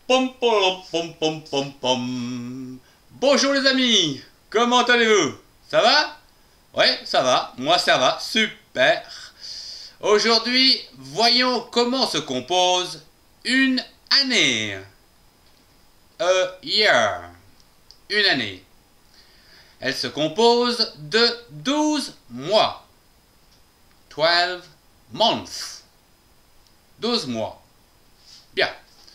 Pom pom pom pom pom pom. Bonjour les amis, comment allez-vous? Ça va? Ouais, ça va, moi ça va, super. Aujourd'hui, voyons comment se compose une année. A year. Une année. Elle se compose de 12 mois. 12 months. 12 mois. Bien.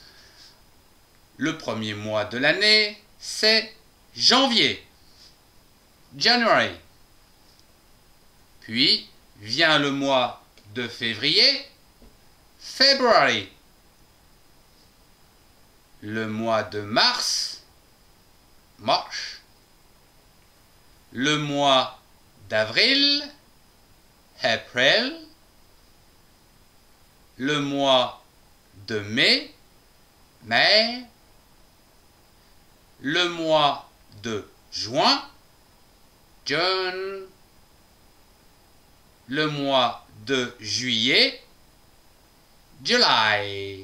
Le premier mois de l'année, c'est janvier. January. Puis vient le mois de février, February. Le mois de mars, March. Le mois d'avril, April. Le mois de mai, May. Le mois de juin, June. Le mois de juillet, July.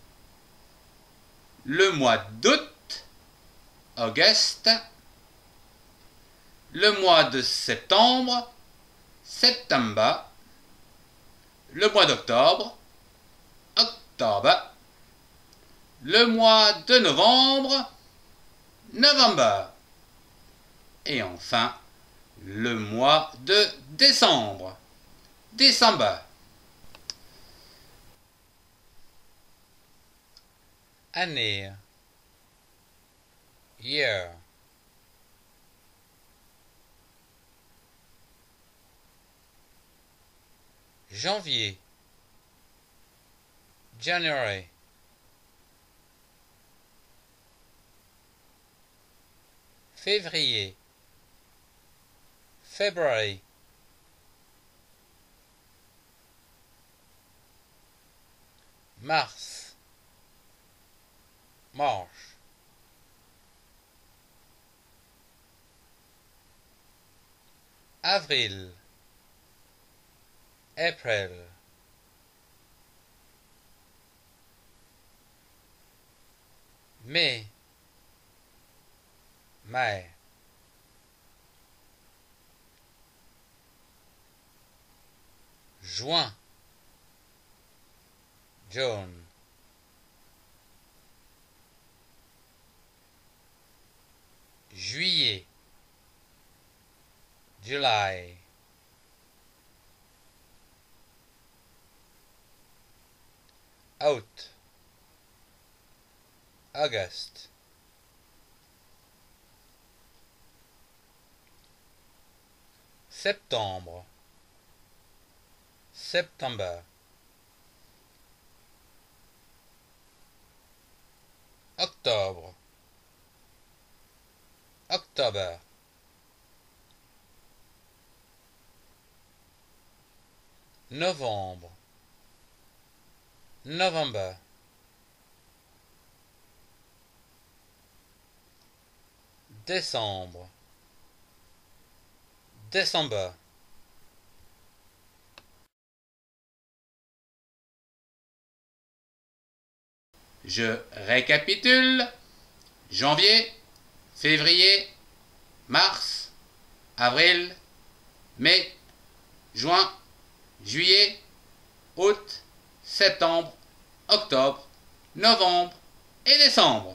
Le mois d'août, August. Le mois de septembre, September. Le mois d'octobre, October. Le mois de novembre, November. Et enfin, le mois de décembre, December. Année. Year. Janvier. January. Février. February. Mars. March. Avril. April. Mai. May. Juin. June. Juillet. July. Août. August. Septembre. September. Octobre. October. Novembre. November. Décembre. December. Je récapitule. Janvier, février, mars, avril, mai, juin, juillet, août, septembre, octobre, novembre et décembre.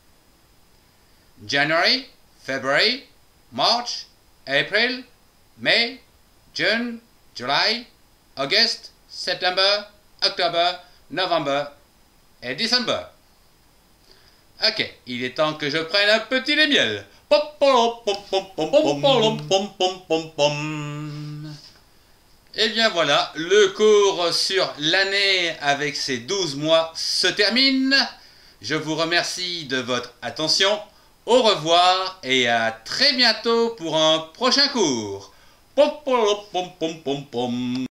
January, February, March, April, May, June, July, August, September, October, November et décembre. Ok, il est temps que je prenne un petit lait miel. Pom pom pom pom pom pom pom pom pom pom. Et bien voilà, le cours sur l'année avec ses 12 mois se termine. Je vous remercie de votre attention. Au revoir et à très bientôt pour un prochain cours. Pom pom pom pom pom pom.